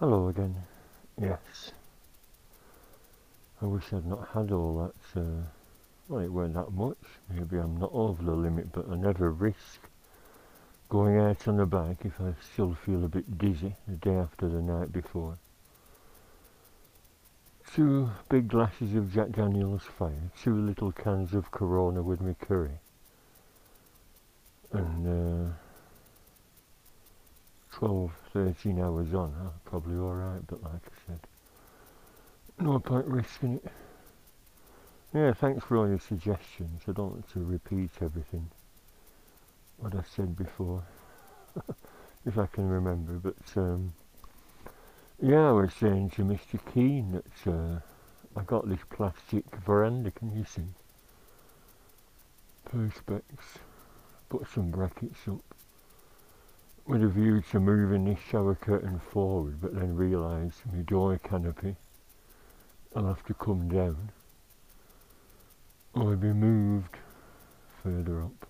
Hello again. Yes, I wish I'd not had all that, well, it weren't that much. Maybe I'm not over the limit, but I never risk going out on a bike if I still feel a bit dizzy the day after the night before. 2 big glasses of Jack Daniel's Fire, 2 little cans of Corona with me curry, and 12, 13 hours on, I'm probably alright, but like I said, no point risking it. Yeah, thanks for all your suggestions. I don't want to repeat everything what I said before, if I can remember, but yeah, I was saying to Mr. Keane that I got this plastic veranda, can you see? Perspex, put some brackets up, with a view to moving this shower curtain forward, but then realised my door canopy, I'll have to come down, or be moved further up.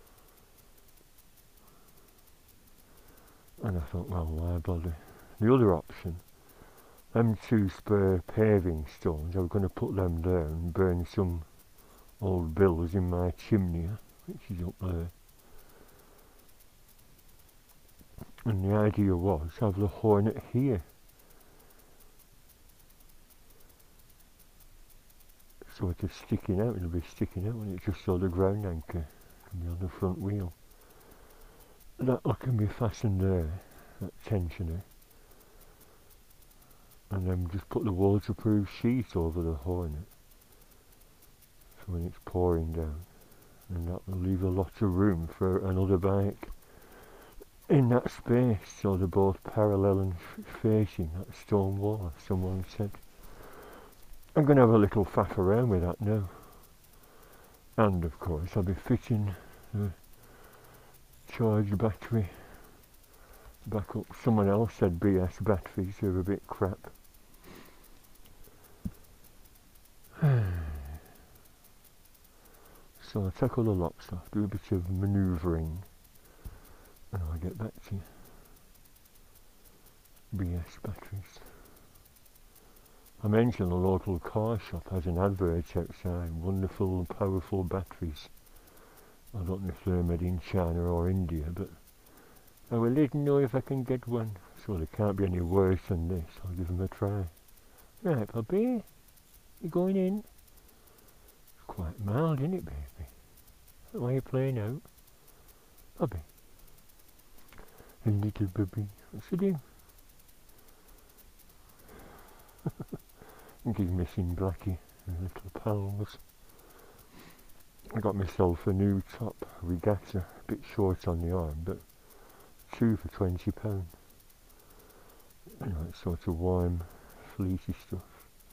And I thought, well, why bother? The other option, them 2 spare paving stones, I was going to put them there and burn some old bills in my chimney, which is up there. And the idea was have the Hornet here, sort of sticking out. It'll be sticking out when it's just saw the ground anchor can be on the front wheel. That can be fastened there, that tensioner, and then just put the waterproof sheet over the Hornet for when it's pouring down, and that will leave a lot of room for another bike in that space, so they're both parallel and facing that stone wall, as someone said. I'm going to have a little faff around with that now, and of course I'll be fitting the charged battery back up. Someone else said BS batteries are a bit crap. So I'll take all the locks off, do a bit of manoeuvring, and I'll get back to you. BS batteries. I mentioned the local car shop has an advert outside, wonderful and powerful batteries. I don't know if they're made in China or India, but I will let you know if I can get one. So they can't be any worse than this. I'll give them a try. Right, puppy, you going in? It's quite mild, isn't it, baby? Why are you playing out? Puppy. A little puppy. What's he doing? I think he's missing Blackie and little pals. I got myself a new top regatta, a bit short on the arm, but 2 for £20. You know, it's sort of warm, fleecy stuff.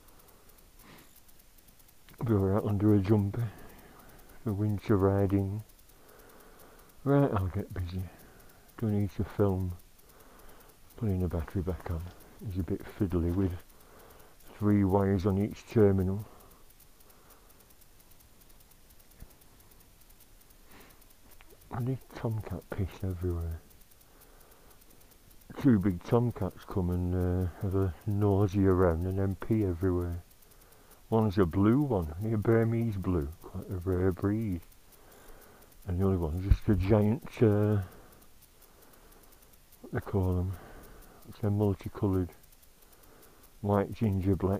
I'll be alright under a jumper for winter riding. Right, I'll get busy. Don't need to film putting the battery back on. It's a bit fiddly with 3 wires on each terminal. And these tomcat piss everywhere. 2 big tomcats come and have a nosy around and then pee everywhere. One's a blue one, a Burmese blue, quite a rare breed. And the other one's just a giant, what they call them, it's a multicoloured white, ginger, black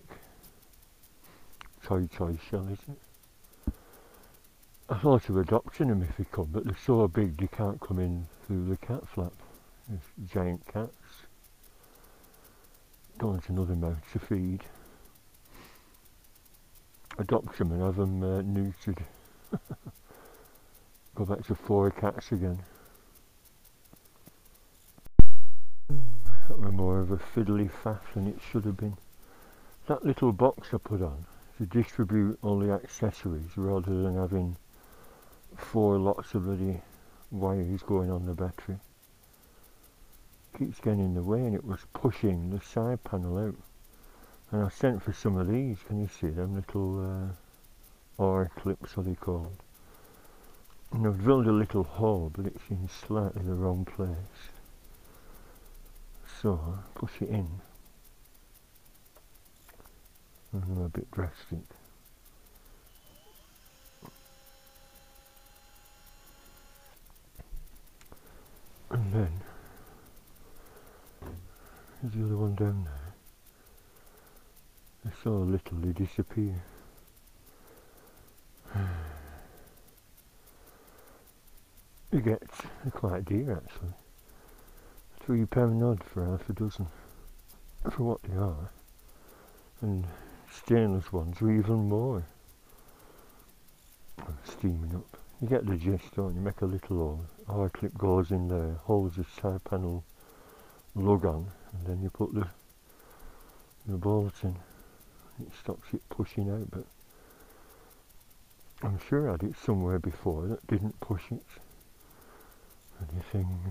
toy shell, isn't it? I thought of adopting them if they come, but they're so big they can't come in through the cat flap. There's giant cats. Don't want another mouth to feed. Adopt them and have them neutered. Go back to 4 cats again. That was more of a fiddly faff than it should have been. That little box I put on to distribute all the accessories rather than having 4 lots of bloody wires going on the battery. Keeps getting in the way, and it was pushing the side panel out. And I sent for some of these, can you see them little R clips, what they called. And I've drilled a little hole, but it's in slightly the wrong place. So, push it in, and a bit drastic. And then there's the other one down there. They're so little they disappear. You get, they're quite dear actually. £3 odd for half a dozen, for what they are. And stainless ones are even more. Steaming up. You get the gist, don't you? Make a little hole. Our clip goes in there, holds the side panel lug on, and then you put the bolt in. It stops it pushing out, but I'm sure I had it somewhere before that didn't push it. Anything.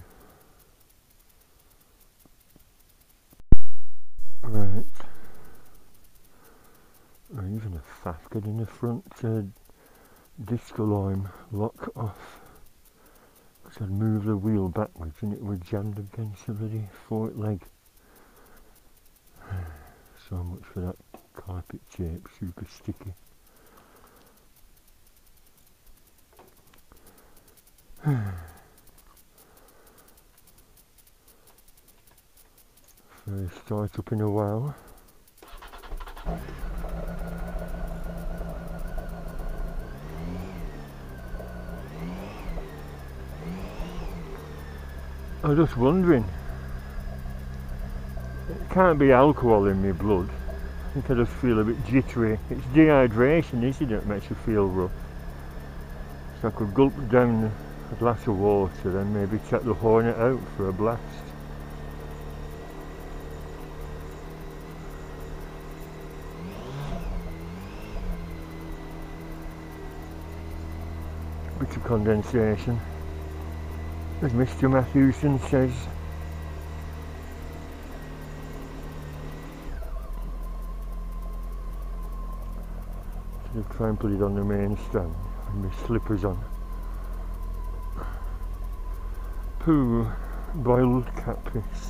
Right. Or even a faff getting the front disc alarm lock off. Because I'd move the wheel backwards and it would jam against the bloody fork leg. So much for that carpet tape, super sticky. First start up in a while. I was just wondering, it can't be alcohol in my blood. I think I just feel a bit jittery. It's dehydration, isn't it, that makes you feel rough. So I could gulp down a glass of water and maybe take the Hornet out for a blast. Bit of condensation, as Mr. Matthewson says. So I'll try and put it on the main stand with my slippers on. Poo, boiled cat piss.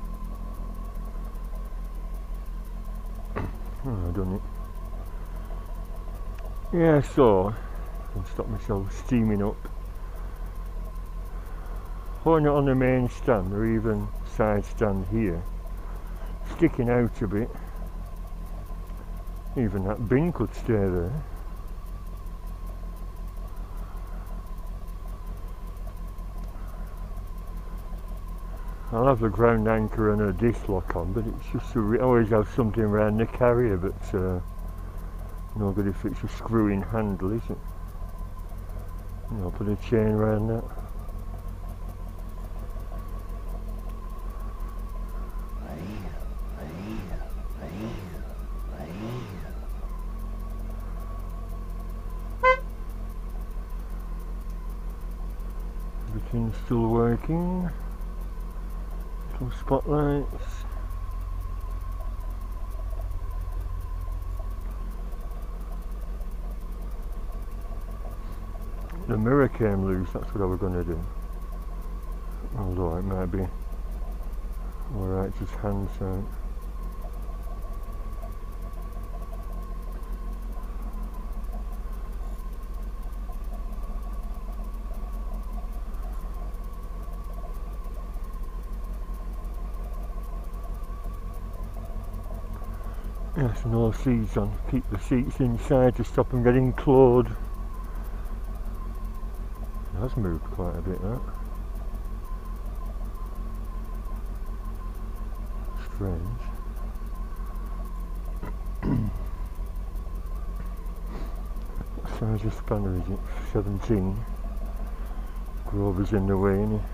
Oh, I've done it. Yeah, so I can stop myself steaming up. Hornet on the main stand, or even side stand here, sticking out a bit. Even that bin could stay there. I'll have the ground anchor and a disc lock on, but it's just I always have something around the carrier, but no good if it's a screw-in handle, is it? And I'll put a chain around that. Everything's still working. Little spotlights. The mirror came loose, that's what I was going to do. Although it might be alright, just hands out. Yes, no seats on. Keep the seats inside to stop them getting clawed. It has moved quite a bit, that. Strange. What size of spanner is it? 17. Grover's in the way, isn't he?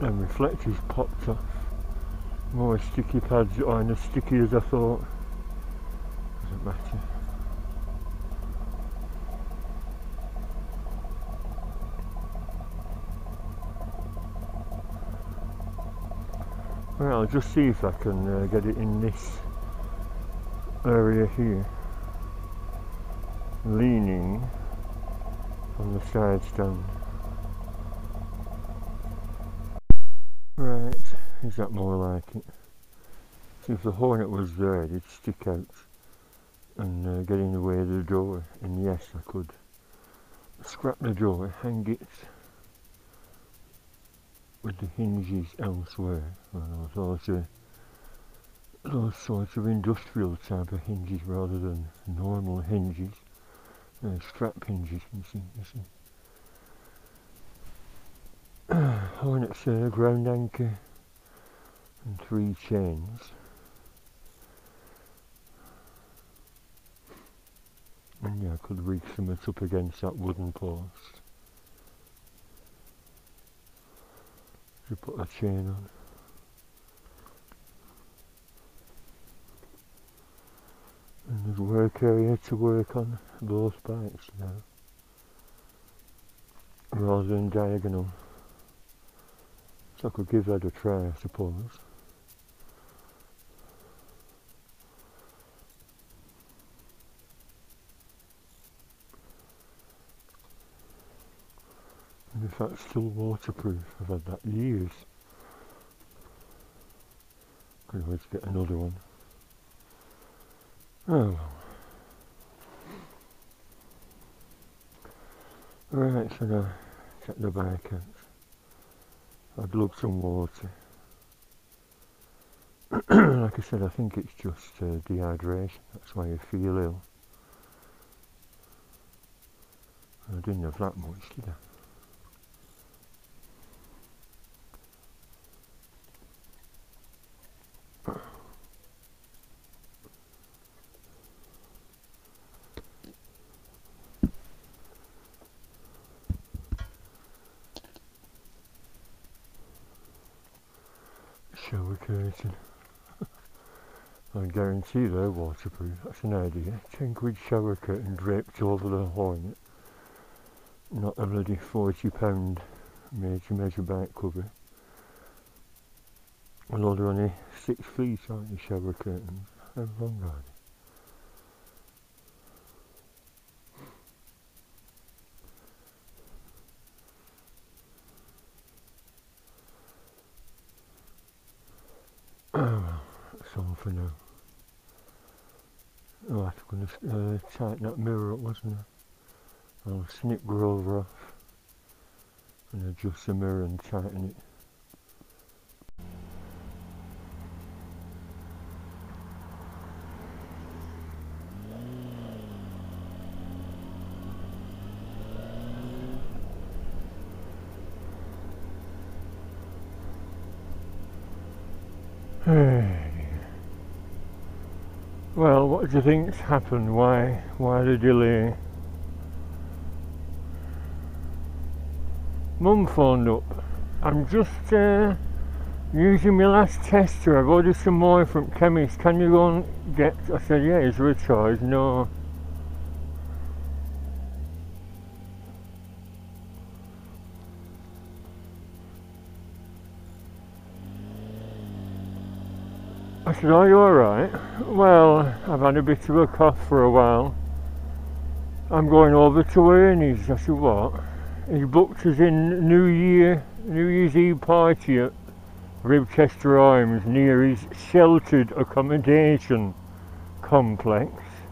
and reflectors popped off. More sticky pads aren't as sticky as I thought. Doesn't matter. Well, I'll just see if I can get it in this area here, leaning on the side stand. Right, is that more like it? See, if the Hornet was there, it'd stick out and get in the way of the door, and yes, I could scrap the door, hang it with the hinges elsewhere. Well, those sorts of industrial type of hinges rather than normal hinges, strap hinges, you see. Hornet's ground anchor and 3 chains. And yeah, I could rig something up against that wooden post to put a chain on. And there's work area to work on both bikes now, rather than diagonal. So I could give that a try, I suppose. And if that's still waterproof, I've had that years. Could always get another one. Oh well. Right, so now check the bike out. I'd love some water. Like I said, I think it's just dehydration, that's why you feel ill. I didn't have that much, did I? Shower curtain. I guarantee they're waterproof, that's an idea. 10 quid shower curtain draped over the Hornet. Not a bloody £40 made to measure back cover. Although they're only 6 feet, aren't the shower curtains? How long are they? Oh well, that's all for now. Oh, I was going to tighten that mirror up, wasn't I? I'll snip Grover off and adjust the mirror and tighten it. Well, what do you think's happened? Why the delay? Mum phoned up. I'm just using my last tester. I've ordered some more from chemists. Can you go and get? I said, yeah. Is there a charge? No. I said, are you alright? Well, I've had a bit of a cough for a while. I'm going over to Ernie's. I said, what? He booked us in New Year's Eve party at Ribchester Arms near his sheltered accommodation complex.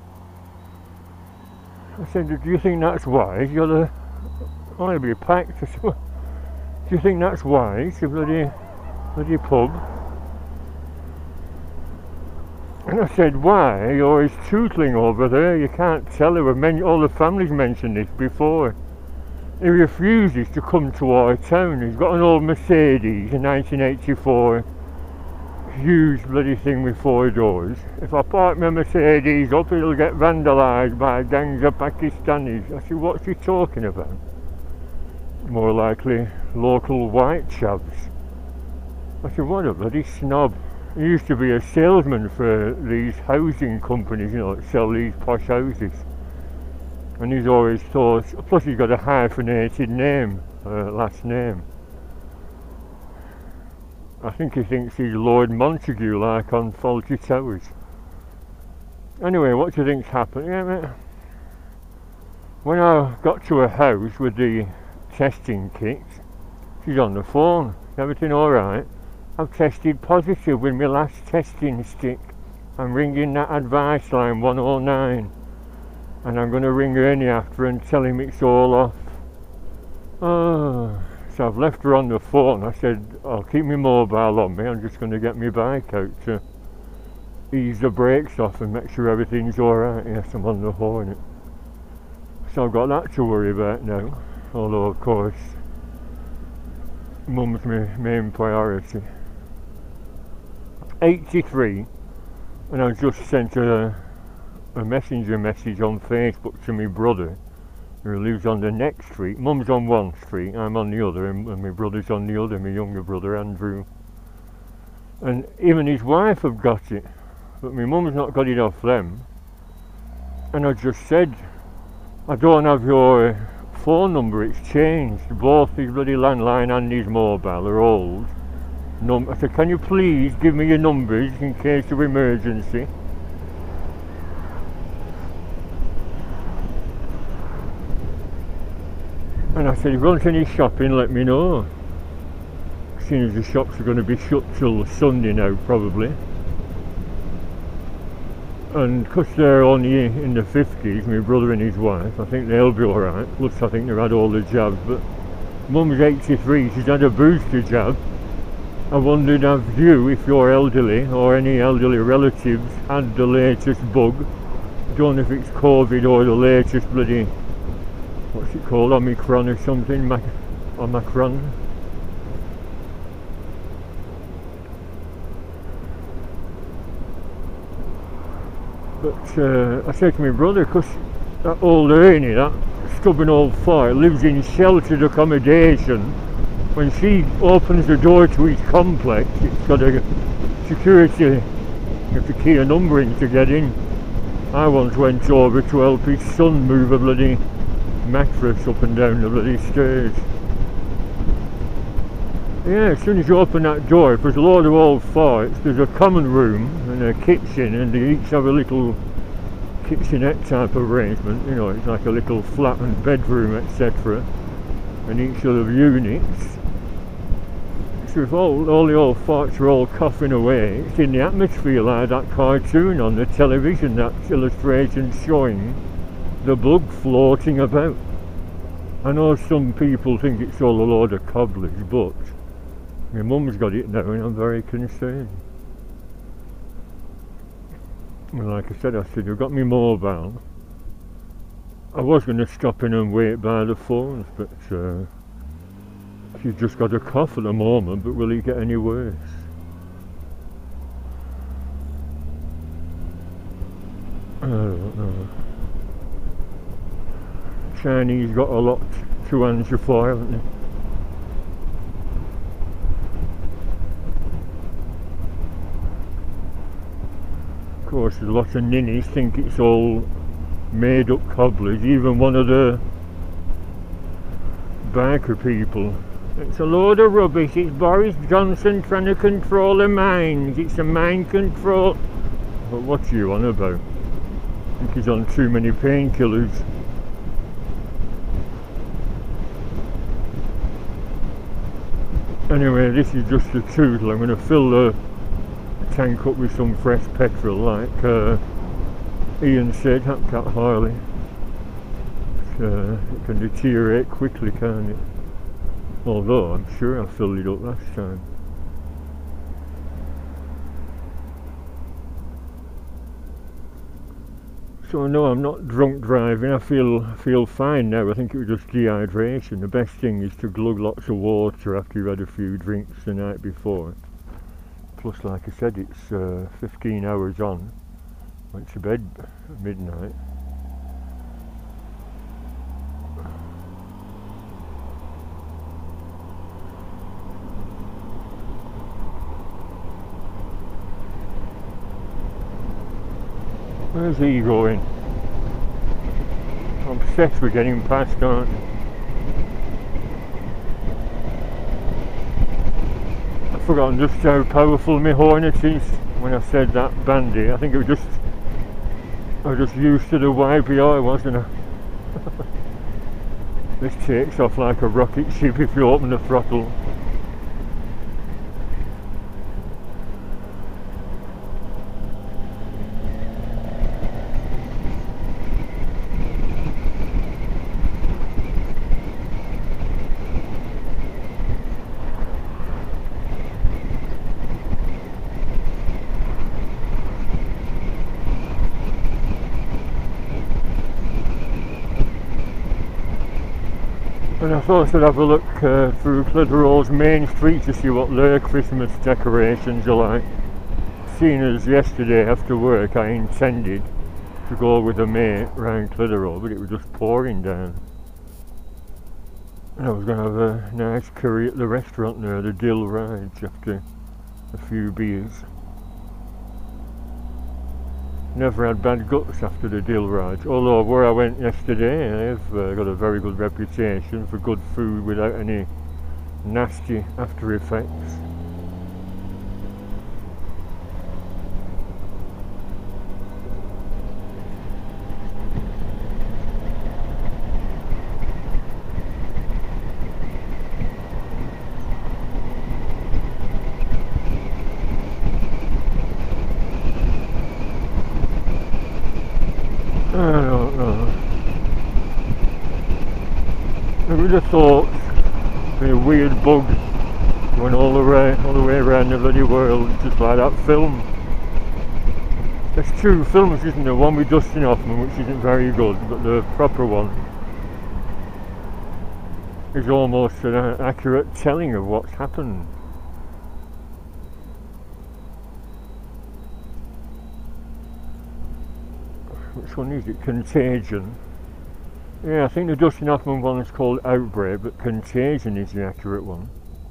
I said, do you think that's wise? You're the... I'll be packed. I said, well, do you think that's wise? A bloody pub. And I said, why? You're always tootling over there, you can't tell her. All the family's mentioned this before. He refuses to come to our town. He's got an old Mercedes, a 1984, huge bloody thing with 4 doors. If I park my Mercedes up, it'll get vandalised by gangs of Pakistanis. I said, what's he talking about? More likely local white chavs. I said, what a bloody snob. He used to be a salesman for these housing companies, you know, that sell these posh houses. And he's always thought, plus he's got a hyphenated name, last name. I think he thinks he's Lord Montague, like on Fawlty Towers. Anyway, what do you think's happened? Yeah, when I got to her house with the testing kit, she's on the phone. Everything alright? I've tested positive with my last testing stick. I'm ringing that advice line 109. And I'm going to ring Ernie after and tell him it's all off. Oh. So I've left her on the phone. I said, I'll keep my mobile on me. I'm just going to get my bike out to ease the brakes off and make sure everything's alright. Yes, I'm on the Hornet. So I've got that to worry about now. Although, of course, Mum's my main priority. 83, and I just sent a messenger message on Facebook to my brother, who lives on the next street. Mum's on one street, I'm on the other, and my brother's on the other, my younger brother Andrew. And even his wife have got it, but my mum's not got it off them. And I just said, I don't have your phone number, it's changed. Both his bloody landline and his mobile are old. I said, can you please give me your numbers in case of emergency? And I said, if you want any shopping, let me know. Seeing as the shops are going to be shut till Sunday now, probably. And because they're only in the 50s, my brother and his wife, I think they'll be alright. Plus, I think they've had all the jabs. But Mum's 83, she's had a booster jab. I wondered, have you, if you're elderly or any elderly relatives, had the latest bug? I don't know if it's COVID or the latest bloody, what's it called, Omicron or something, Omicron. But I said to my brother, because that old Ernie, that stubborn old fart, lives in sheltered accommodation. When she opens the door to his complex, it's got a security, you have to key a number in to get in. I once went over to help his son move a bloody mattress up and down the bloody stairs. Yeah, as soon as you open that door, if there's a load of old farts, there's a common room and a kitchen, and they each have a little kitchenette type of arrangement, you know, it's like a little flat and bedroom, etc. And each of the units. So if all the old farts are all coughing away, it's in the atmosphere like that cartoon on the television, that illustration showing the bug floating about. I know some people think it's all a load of cobblers, but my mum's got it now and I'm very concerned. And like I said, you've got me mobile. I was going to stop in and wait by the phones, but she's just got a cough at the moment, but will it get any worse? I don't know. Chinese got a lot to answer for, haven't they? Of course, there's a lot of ninnies think it's all made up cobblers. Even one of the biker people, it's a load of rubbish, it's Boris Johnson trying to control the mines, it's a mind control. But what's you on about? I think he's on too many painkillers. Anyway, this is just a tootle. I'm going to fill the tank up with some fresh petrol, like Ian said, Hapcat Harley. It can deteriorate quickly, can't it? Although I'm sure I filled it up last time. So no, I'm not drunk driving. I feel fine now. I think it was just dehydration. The best thing is to glug lots of water after you've had a few drinks the night before. Plus, like I said, it's 15 hours on. Went to bed at midnight. Where's he going? I'm obsessed with getting past, aren't I? I've forgotten just how powerful my Hornet is when I said that bandy. I think it was I was just used to the YBI, wasn't I? This takes off like a rocket ship if you open the throttle. And I thought I'd have a look through Clitheroe's main street to see what their Christmas decorations are like. Seeing as yesterday after work I intended to go with a mate round Clitheroe, but it was just pouring down. And I was going to have a nice curry at the restaurant there, the Dill Rides, after a few beers. Never had bad guts after the Dill Rides, although where I went yesterday I've got a very good reputation for good food without any nasty after effects. I don't know. I would have thought it'd be a weird bug going all the way around the bloody world, just like that film. There's two films, isn't there? One with Dustin Hoffman, which isn't very good, but the proper one is almost an accurate telling of what's happened. Which one is it? Contagion. Yeah, I think the Dustin Hoffman one is called Outbreak, but Contagion is the accurate one.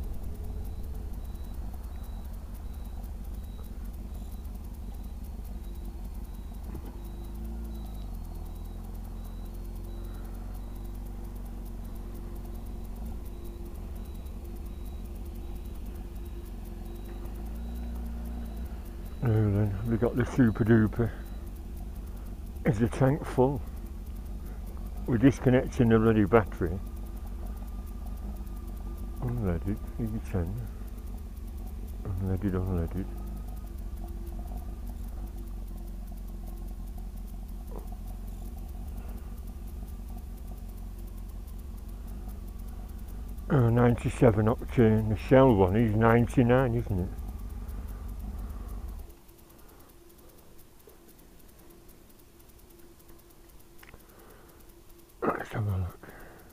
Now then, we got the super duper. Is the tank full? We're disconnecting the bloody battery. Unleaded, EV10. Unleaded, unleaded. Oh, 97 octane. The Shell one is 99, isn't it? Let's have a look.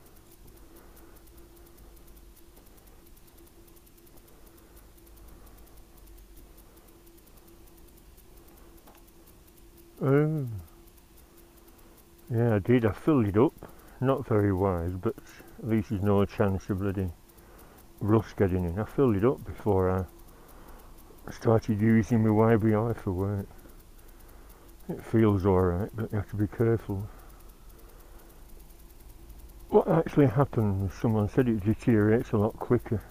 Oh, yeah, I did. I filled it up. Not very wise, but at least there's no chance of bloody rust getting in. I filled it up before I started using my YBI for work. It feels alright, but you have to be careful. What actually happens, someone said it deteriorates a lot quicker.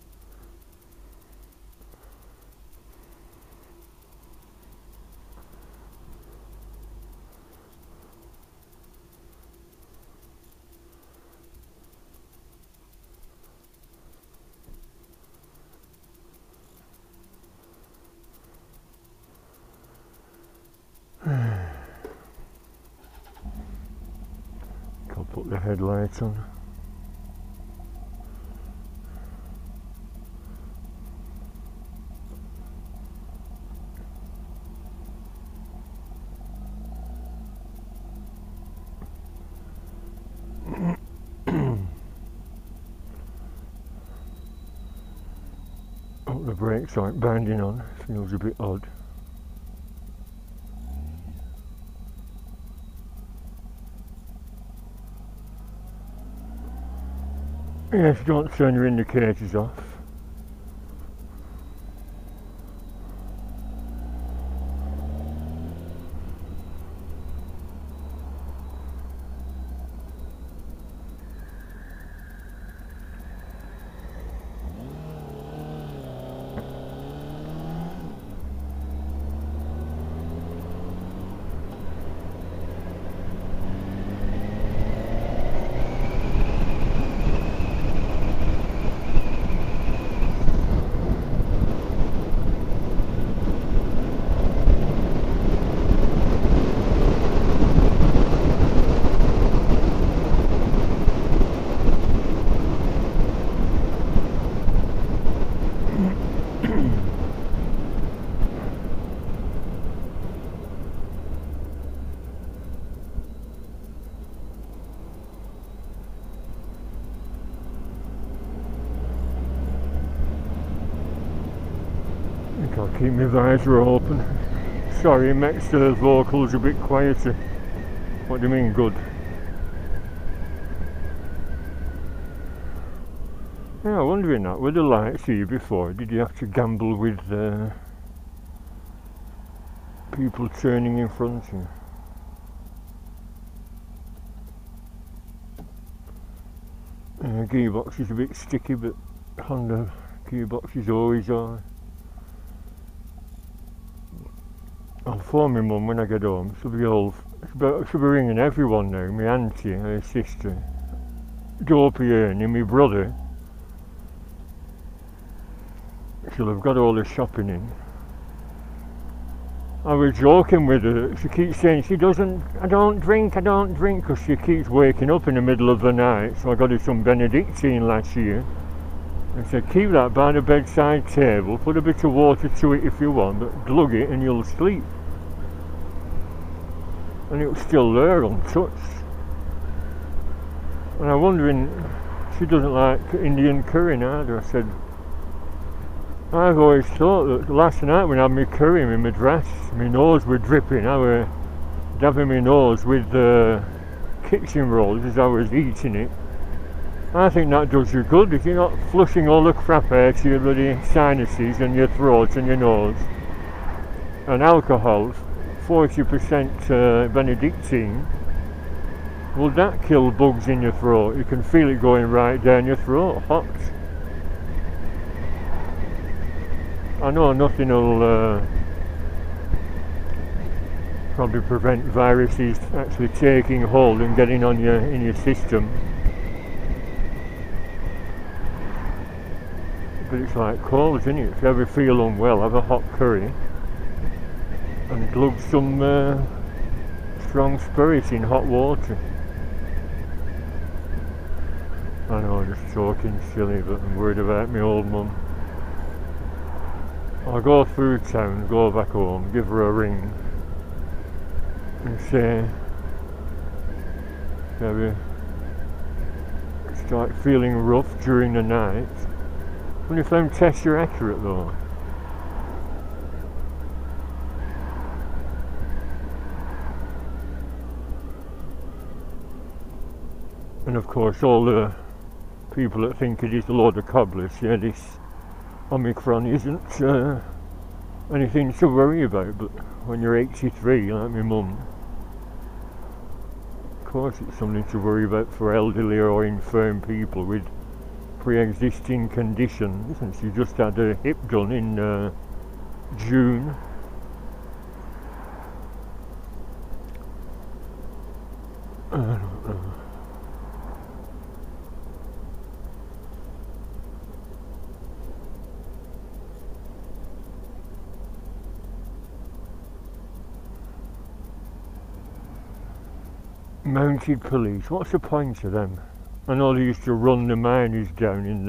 I'll put the headlights on. Oh, the brakes aren't binding on, feels a bit odd. Yes, don't turn your indicators off. I'll keep my visor open. Sorry, makes the vocals a bit quieter. What do you mean, good? Yeah, I'm wondering that, were the lights here before? Did you have to gamble with people turning in front of you? Gearbox is a bit sticky, but Honda gearboxes always are. I'll phone my mum when I get home. She'll be ringing everyone now. My auntie, her sister, Dopey Ernie, my brother. She'll have got all the shopping in. I was joking with her. She keeps saying I don't drink, because she keeps waking up in the middle of the night. So I got her some Benedictine last year. I said, keep that by the bedside table, put a bit of water to it if you want, but glug it and you'll sleep. And it was still there, untouched. And I'm wondering, she doesn't like Indian curry either. I said, I've always thought that last night when I had my curry in my madras, my nose was dripping. I was dabbing my nose with the kitchen rolls as I was eating it. I think that does you good if you're not flushing all the crap out your bloody sinuses and your throat and your nose. And alcohol, 40% Benedictine, will that kill bugs in your throat? You can feel it going right down your throat, hot. I know nothing will probably prevent viruses actually taking hold and getting on in your system. But it's like colds, isn't it? If you ever feel unwell, have a hot curry and glug some strong spirits in hot water. I know I'm just talking silly, but I'm worried about my old mum. I'll go through town, go back home, give her a ring and say, maybe start feeling rough during the night. I wonder if them tests are accurate though. And of course all the people that think it is a load of cobblers, yeah, this Omicron isn't anything to worry about, but when you're 83 like my mum, of course it's something to worry about for elderly or infirm people with pre-existing conditions. And she just had her hip done in June. I don't know. Mounted police, what's the point of them? I know they used to run the miners down in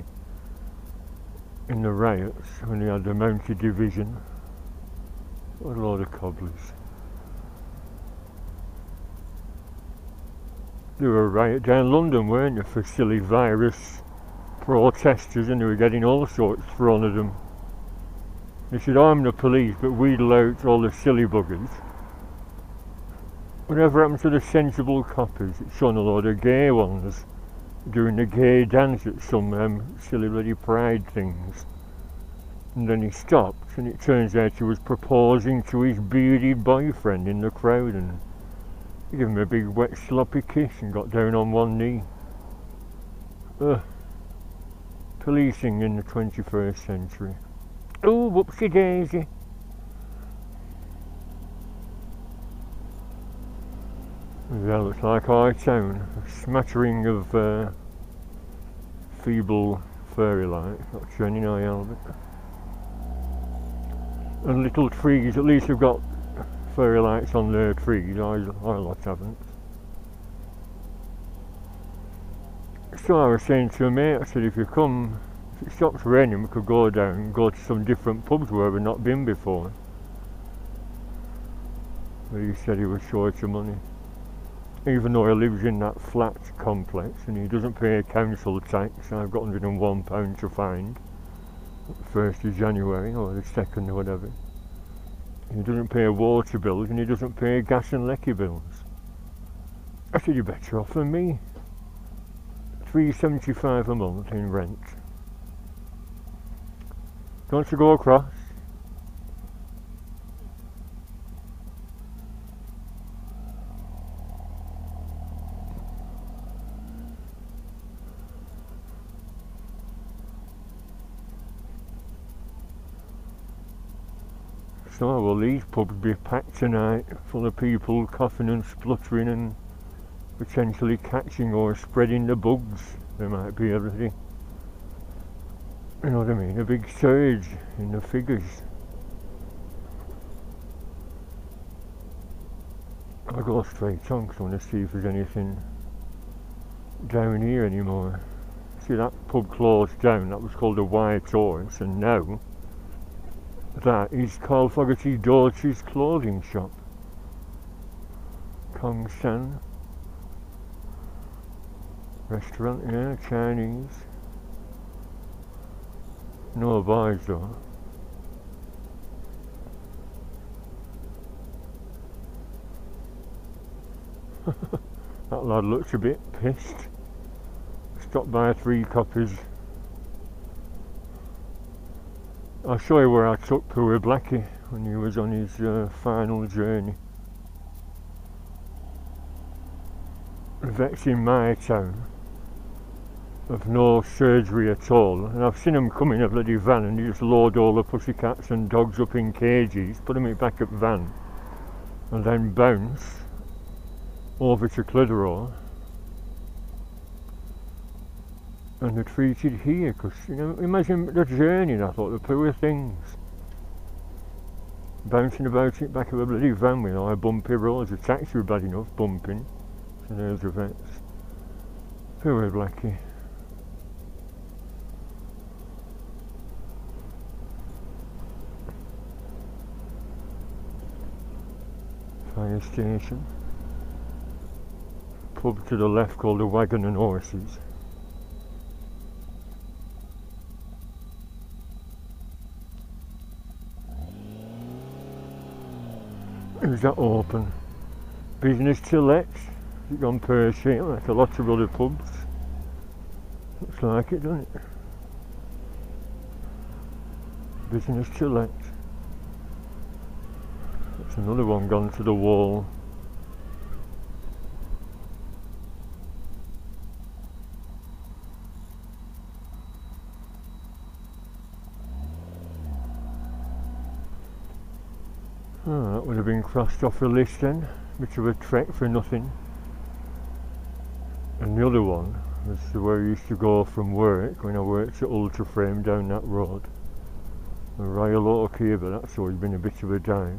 the riots when they had the mounted division. What a load of cobblers. There were a riot down London, weren't there, for silly virus protesters, and they were getting all sorts thrown at them. They should arm the police but wheedle out all the silly buggers. Whatever happened to the sensible coppers? It's shown a load of gay ones doing the gay dance at some silly bloody pride things. And then he stopped, and it turns out he was proposing to his bearded boyfriend in the crowd, and he gave him a big wet sloppy kiss and got down on one knee. Policing in the 21st century. Oh, whoopsie daisy. That looks like our town. A smattering of feeble fairy lights, not shining eye Albert. And little trees, at least they've got fairy lights on their trees, our lot haven't. So I was saying to a mate, I said if it stops raining we could go down and go to some different pubs where we've not been before. But he said he was short of money. Even though he lives in that flat complex and he doesn't pay council tax, I've got £101 to find. 1st of January or the 2nd or whatever. He doesn't pay water bills and he doesn't pay gas and lecky bills. I said, you're better off than me. $3.75 a month in rent. Do you want to go across? So, well, these pubs be packed tonight, full of people coughing and spluttering and potentially catching or spreading the bugs. There might be everything. You know what I mean? A big surge in the figures. I'll go straight on because I want to see if there's anything down here anymore. See, that pub closed down, that was called the White Horse, and now that is Carl Fogarty's daughter's clothing shop. Kong San restaurant, yeah, Chinese. No bars though. That lad looks a bit pissed. Stopped by 3 copies. I'll show you where I took poor Blackie when he was on his final journey. The vets in my town have no surgery at all, and I've seen them come in a bloody van and you just load all the pussycats and dogs up in cages, put them in the back of the van and then bounce over to Clitheroe and they're treated here, because, you know, imagine the journey. I thought, the poor things bouncing about in the back of a bloody van with all bumpy roads. The taxi were bad enough bumping, so there's the vets. Poor Blackie. Fire station. Pub to the left called the Wagon and Horses. Is that open? Business to let. Is it gone pear-shaped like a lot of other pubs? Looks like it, doesn't it? Business to let. That's another one gone to the wall. Oh, that would have been crossed off the list then. Bit of a trek for nothing. And the other one was where I used to go from work when I worked at Ultraframe down that road. The Royal Oak here, but that's always been a bit of a dive.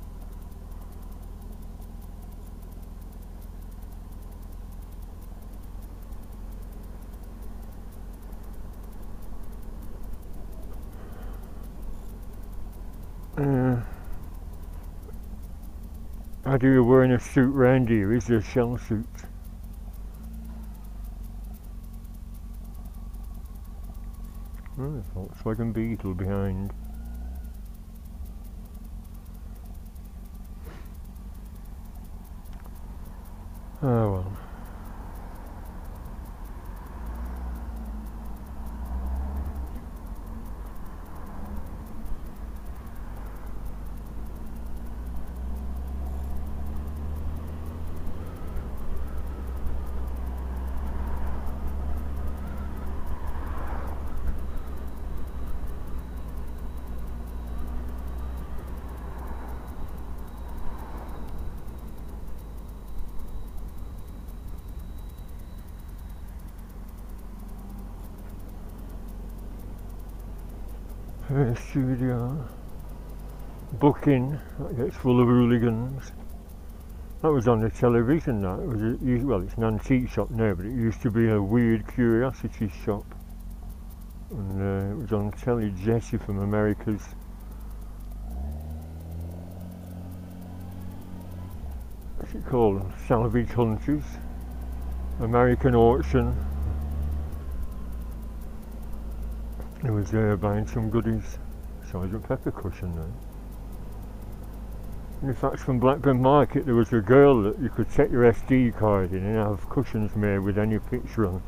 How do you wearing a suit round here? Is there a shell suit? Oh, Volkswagen Beetle behind. Oh well. Studio. Booking, that gets full of hooligans. That was on the television, that. It was well, it's an antique shop now, but it used to be a weird curiosity shop. And it was on telly. Jesse from America's. What's it called? Salvage Hunters. American Auction. He was buying some goodies. Sergeant Pepper cushion there. And in fact, from Blackburn Market there was a girl that you could take your SD card in and have cushions made with any picture on.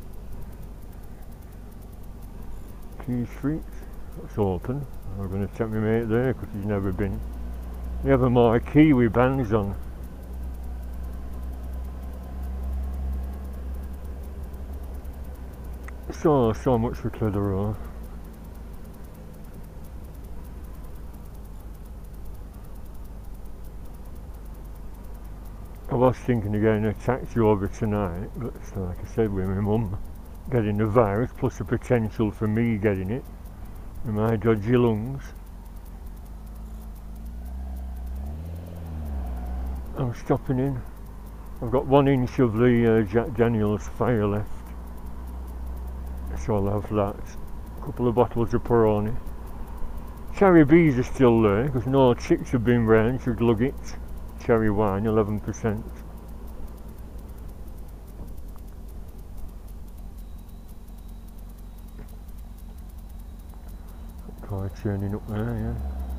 Key Street, that's open. I'm going to take my mate there because he's never been. They have a marquee with bands on. So much for Clitheroe. I was thinking of getting a taxi over tonight, but like I said with my mum getting the virus, plus the potential for me getting it with my dodgy lungs, I'm stopping in. I've got 1 inch of the Jack Daniel's fire left, so I'll have that. A couple of bottles of Peroni. Cherry B's are still there because no chicks have been round to glug it. Cherry wine, 11%. Car turning up there, yeah.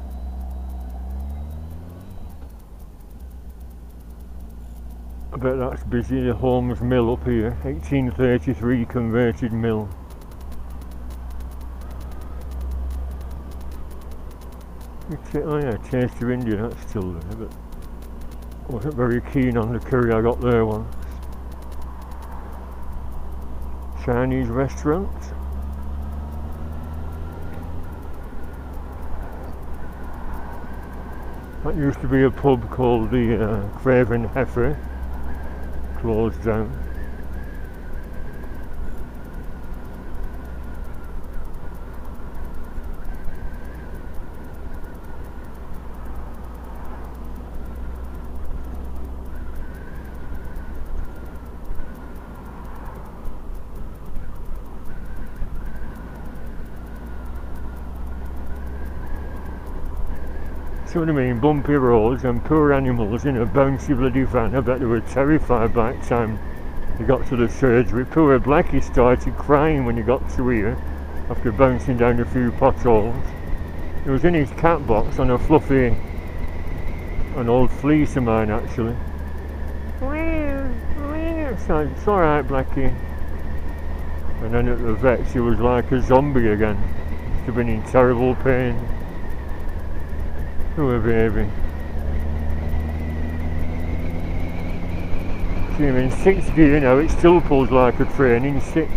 I bet that's busy. The Holmes Mill up here, 1833 converted mill. Oh yeah, Taste of India, that's still there, but I wasn't very keen on the curry I got there once. Chinese restaurant. That used to be a pub called the Craven Heifer, closed down. See what I mean? Bumpy roads and poor animals in a bouncy bloody van. I bet they were terrified by the time they got to the surgery. Poor Blackie started crying when he got to here after bouncing down a few potholes. He was in his cat box on a fluffy, an old fleece of mine actually. It's alright Blackie. And then at the vet's he was like a zombie again. Must have been in terrible pain. Poor baby. See him in 6th gear now, it still pulls like a train in 6.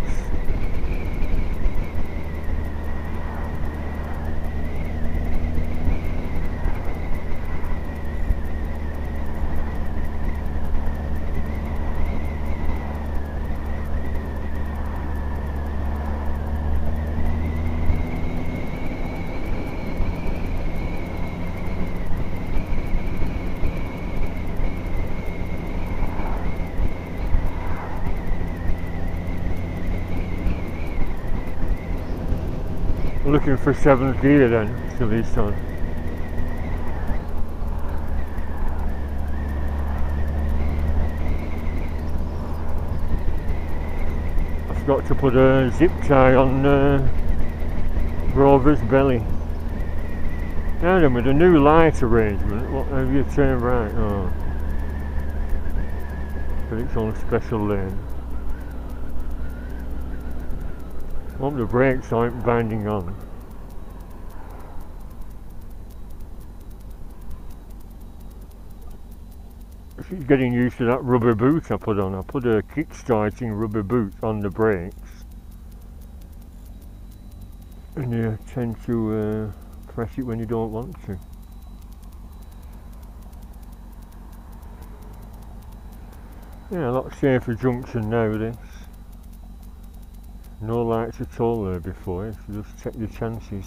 Looking for 7th gear then, to this on. I forgot to put a zip tie on Rover's belly. Now then, with a new light arrangement, what have you turned right? Oh. But it's on a special lane. Hope the brakes aren't binding on. She's getting used to that rubber boot I put on. I put a kick-starting rubber boot on the brakes. And you tend to press it when you don't want to. Yeah, a lot safer junction now this. No lights at all there before, so just take your chances.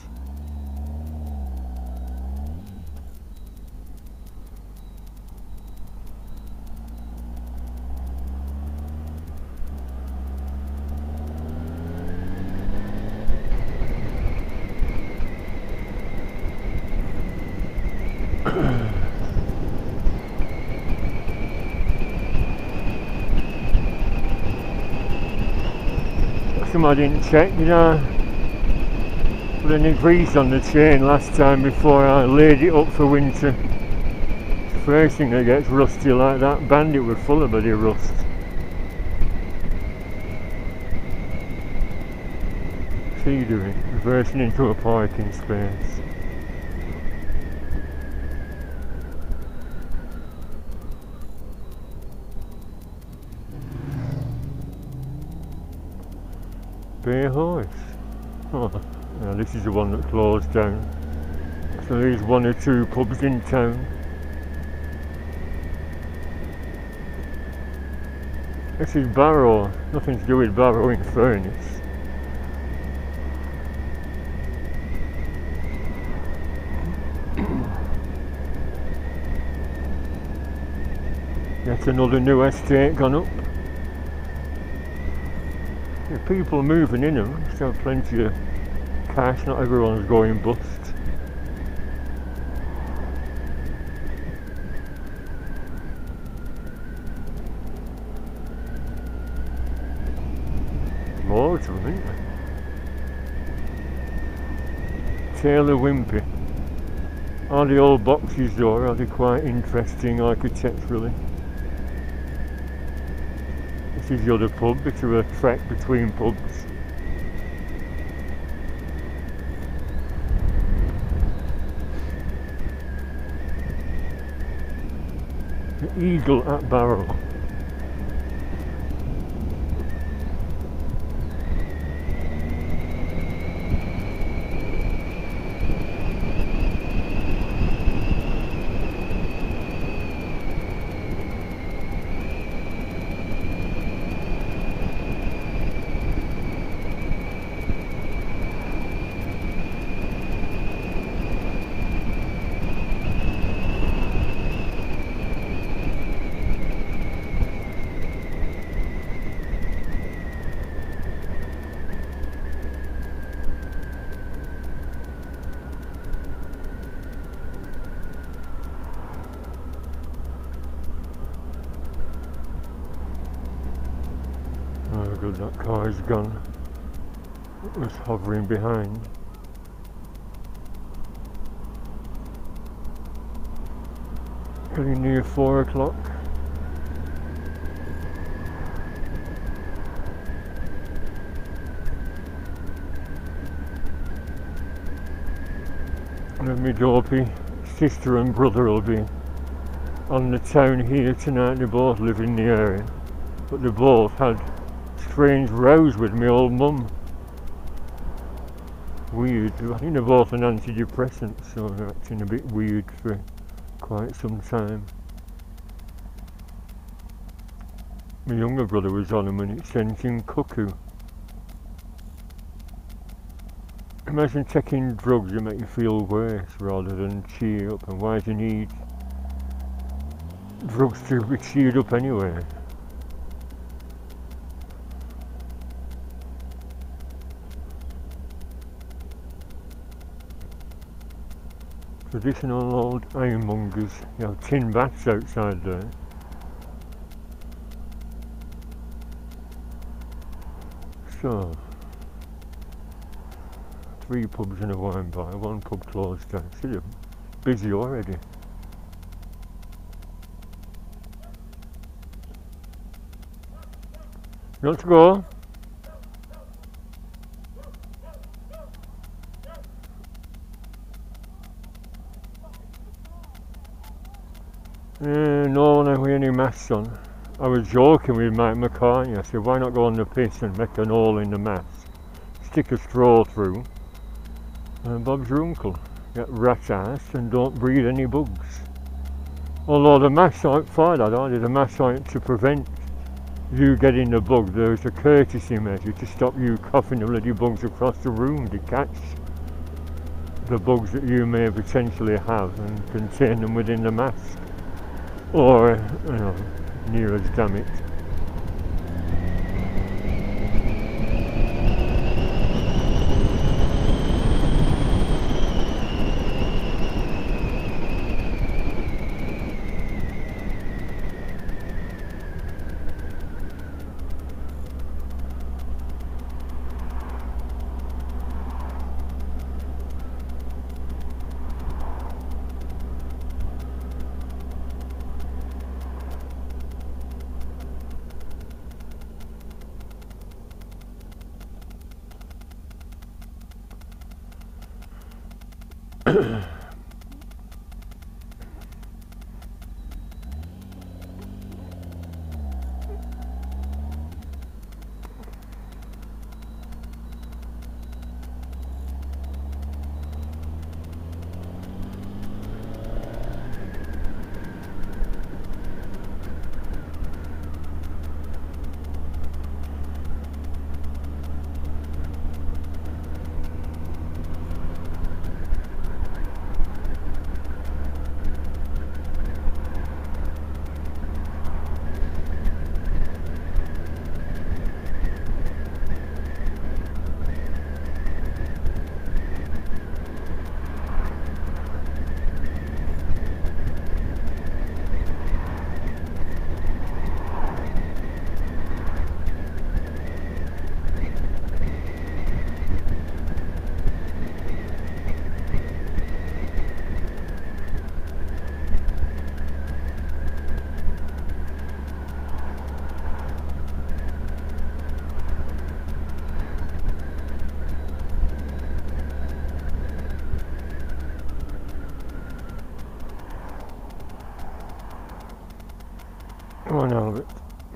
I didn't check, did I? put any grease on the chain last time before I laid it up for winter. First thing that gets rusty like that, Bandit was full of bloody rust. What's he doing? Reversing into a parking space. Bay Horse. Oh, now this is the one that closed down. So there's one or two pubs in town. This is Barrow, nothing to do with Barrow in Furnace. Yet another new estate gone up. There are people moving in them, still plenty of cash, not everyone's going bust. More to them, isn't there? Taylor Wimpey. Are the old boxes though, are they quite interesting architecturally? This is the other pub, bit of a trek between pubs. The Eagle at Barrow. Oh good, that car is gone. It was hovering behind. Getting near 4 o'clock. And my dopey sister and brother will be on the town here tonight. They both live in the area, but they both had strange rows with my old mum. Weird. I think they're both on antidepressants, so they're acting a bit weird for quite some time. My younger brother was on them and it sent him cuckoo. Imagine taking drugs that make you feel worse rather than cheer you up, and why do you need drugs to be cheered up anyway? Traditional old ironmongers. You have tin bats outside there. So, 3 pubs and a wine bar, 1 pub closed down. See them? Busy already. You want to go? No one had any masks on. I was joking with Mike McCartney. I said, why not go on the piss and make an hole in the mask, stick a straw through, and Bob's your uncle. Get rat ass and don't breed any bugs. Although the masks aren't for that, are they? The masks aren't to prevent you getting the bug. There's a courtesy measure to stop you coughing the bloody bugs across the room to catch the bugs that you may potentially have and contain them within the mask. Or, you know, near as damn it. Oh no, but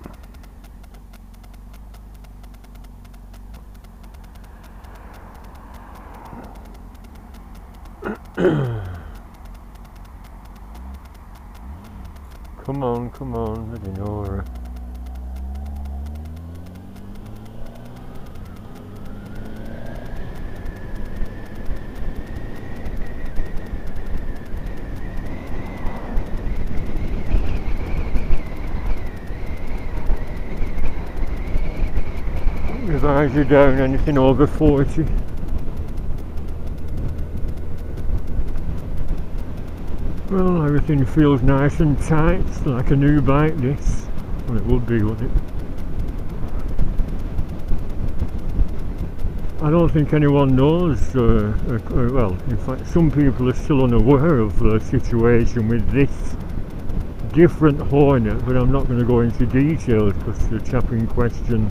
come on, Lenora. Revise you down anything over 40. Well, everything feels nice and tight, like a new bike this. Well, it would be, wouldn't it? I don't think anyone knows, well, in fact some people are still unaware of the situation with this different Hornet, but I'm not going to go into details because the chap in question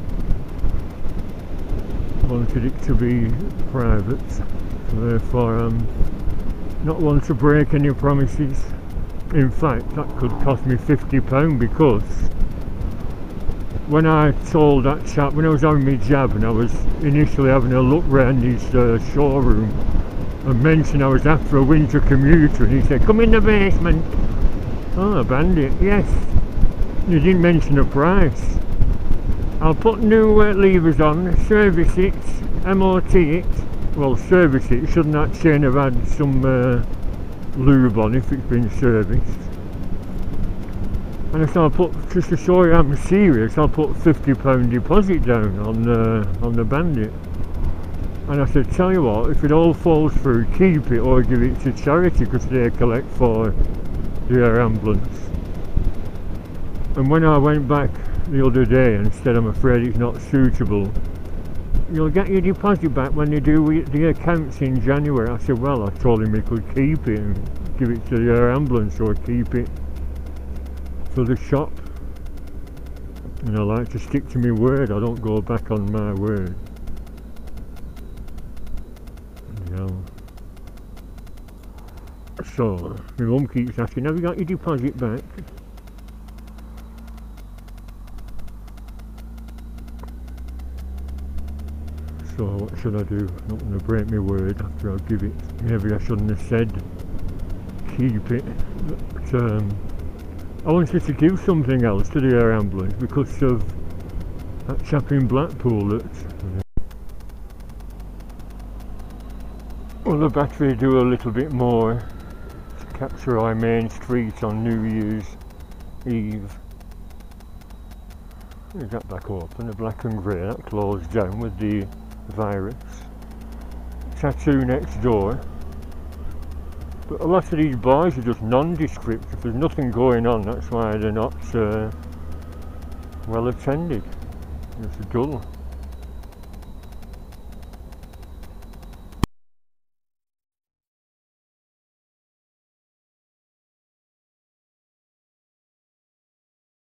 wanted it to be private, so therefore I'm not one to break any promises. In fact, that could cost me £50 because when I told that chap, when I was having my jab and I was initially having a look round his showroom and mentioned I was after a winter commuter, and he said, come in the basement. Oh, a Bandit, yes. He didn't mention a price. I'll put new levers on, service it, MOT it. Well, service it, shouldn't that chain have had some lube on if it's been serviced? And I said, I'll put, just to show you I'm serious, I'll put £50 deposit down on the Bandit. And I said, tell you what, if it all falls through, keep it or give it to charity because they collect for the air ambulance. And when I went back the other day and said I'm afraid it's not suitable, you'll get your deposit back when you do the accounts in January. I said, well, I told him he could keep it and give it to the air ambulance or keep it for the shop. And I like to stick to my word, I don't go back on my word. You know. So, my mum keeps asking, have you got your deposit back? So what should I do? I'm not going to break my word after I give it. Maybe I shouldn't have said keep it. But I wanted to give something else to the air ambulance because of that chap in Blackpool that... Well, the battery do a little bit more to capture our main street on New Year's Eve. We got back open, the black and grey, that closed down with the virus. Tattoo next door. But a lot of these bars are just nondescript. If there's nothing going on, that's why they're not well attended. It's dull.